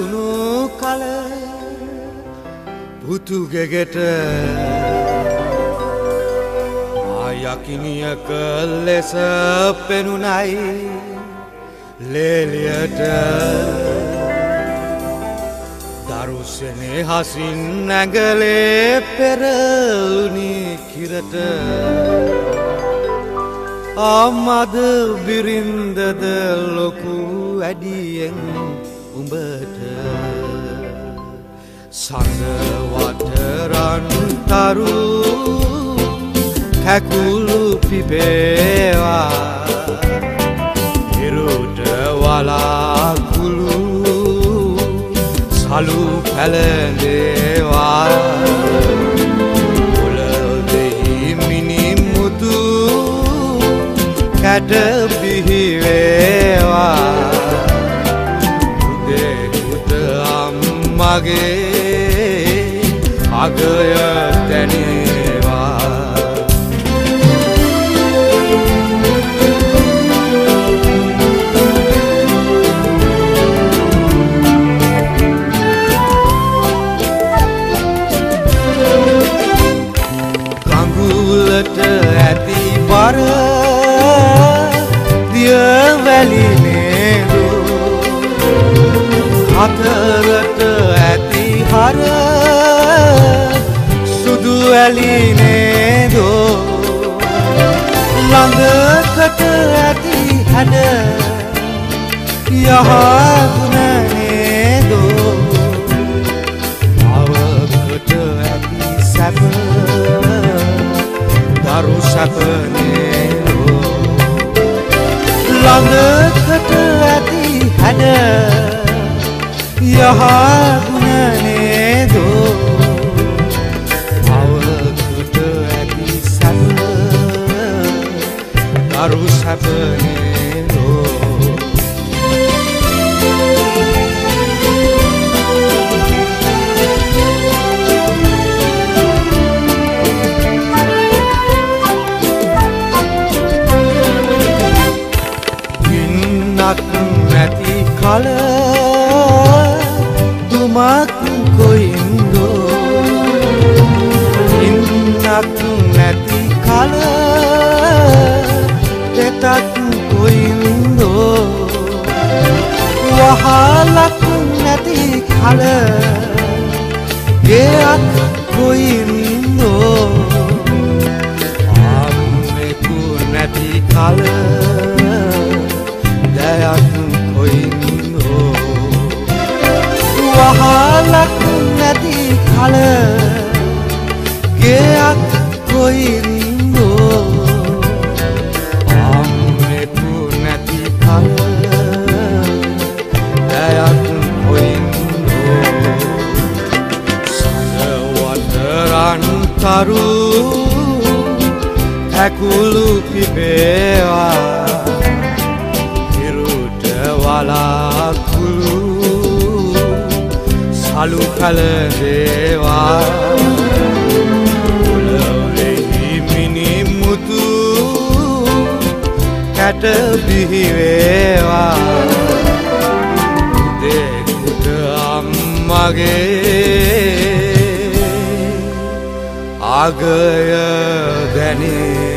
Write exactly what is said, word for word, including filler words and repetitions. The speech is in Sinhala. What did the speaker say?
වුණු කල පුතුගෙගෙට ආයකිනියක ලෙස පෙනුනයි ලේලියට දරුසනේ හසින් නැගලේ පෙරළුණි කිරට ආමද බිරින්දද ලොකු වැඩියෙන් උඹට සඳ වටරන් තරු කැකුළු පිපේවා ඉරුට වලාකුළු සලු පැලඳේවා පොළොවෙහි මිනිමුතු කැට පිහිවේවා උදේකුත අම්මගේ අගය දැනේවා කඟුලට ඇති බර දියවැලි නේදෝ හතරට ඇති හර සුදු වැලි නේදෝ ළඟකට ඇති හැඩ යහගුණ නේදෝ අවකට ඇති සැප දරු සැප නේදෝ ළඟකට ඇති හැඩ යහගුණ නේදෝ අවකට ඇති සැප දරු සැප නේදෝ නැති කල දුමක් කොයින්දෝ ඉන්නක් නැති කල දෙතක් කොයින්දෝ වහලක් නැති කල ගෙයක් කොයින්දෝ අම්මෙකු නැති කල දයක් කොයින්දෝ වහලක් නැති කල ගෙයක් කොයින්දෝ අම්මෙකු නැති කල දයක් කොයින්දෝ සඳ වටරන් තරු කැකුළු පිපේවා වලාකුළු සලු පැලඳේවා පොළොවෙහි මිනිමුතු කැට බිහිවේවා උදේකුට අම්මගේ අගය දැනේ